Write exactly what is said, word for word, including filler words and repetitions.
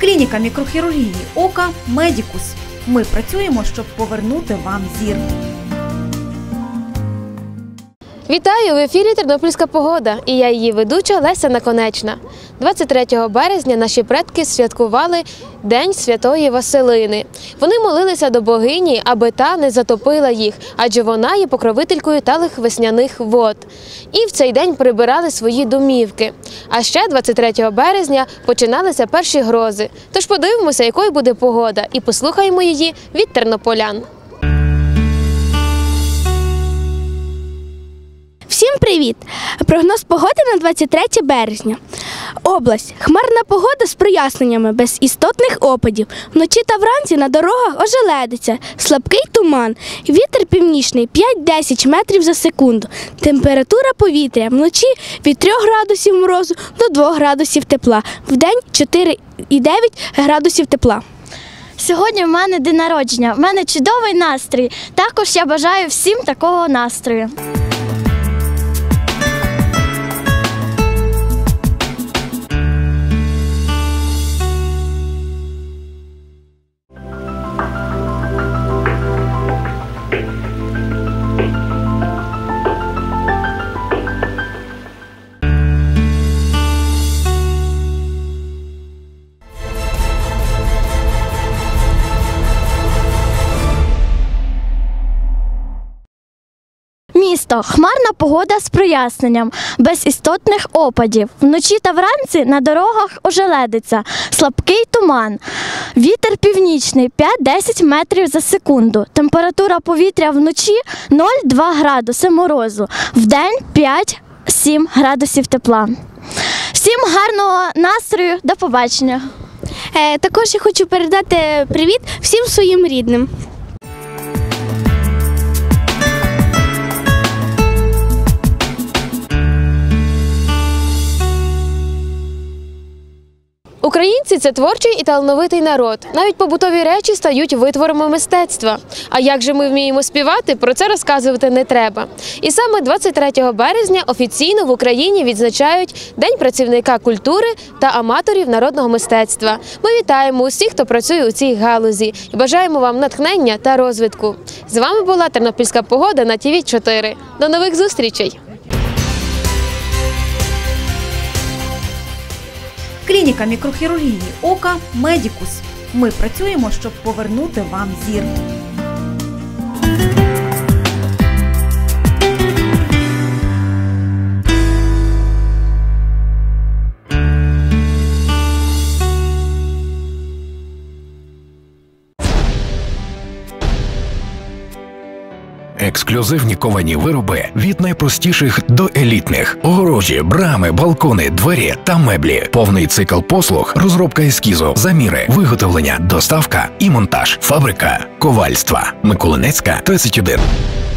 Клініка мікрохірургії ока «Медікус». Ми працюємо, щоб повернути вам зір. Вітаю! В ефірі «Тернопільська погода» і я її ведуча Леся Наконечна. двадцять третього березня наші предки святкували День Святої Василини. Вони молилися до богині, аби та не затопила їх, адже вона є покровителькою талих весняних вод. І в цей день прибирали свої домівки. А ще двадцять третього березня починалися перші грози. Тож подивимося, якою буде погода, і послухаємо її від тернополян. Всім привіт! Прогноз погоди на двадцять третє березня. Область. Хмарна погода з проясненнями, без істотних опадів. Вночі та вранці на дорогах ожеледиться, слабкий туман. Вітер північний п'ять-десять метрів за секунду. Температура повітря вночі від трьох градусів морозу до двох градусів тепла. Вдень чотири і дев'ять градусів тепла. Сьогодні в мене день народження, в мене чудовий настрій. Також я бажаю всім такого настрою. Місто. Хмарна погода з проясненням, без істотних опадів. Вночі та вранці на дорогах ожеледиться, слабкий туман. Вітер північний п'ять-десять метрів за секунду. Температура повітря вночі нуль-два градуси морозу. Вдень п'ять-сім градусів тепла. Всім гарного настрою, до побачення. Е, також я хочу передати привіт всім своїм рідним. Українці – це творчий і талановитий народ. Навіть побутові речі стають витворами мистецтва. А як же ми вміємо співати, про це розказувати не треба. І саме двадцять третього березня офіційно в Україні відзначають День працівника культури та аматорів народного мистецтва. Ми вітаємо усіх, хто працює у цій галузі, і бажаємо вам натхнення та розвитку. З вами була Тернопільська погода на Ті Ві чотири. До нових зустрічей! Клініка мікрохірургії ока «Медікус». Ми працюємо, щоб повернути вам зір. Ексклюзивні ковані вироби від найпростіших до елітних. Огорожі, брами, балкони, двері та меблі. Повний цикл послуг, розробка ескізу, заміри, виготовлення, доставка і монтаж. Фабрика ковальства. Миколинецька, тридцять один.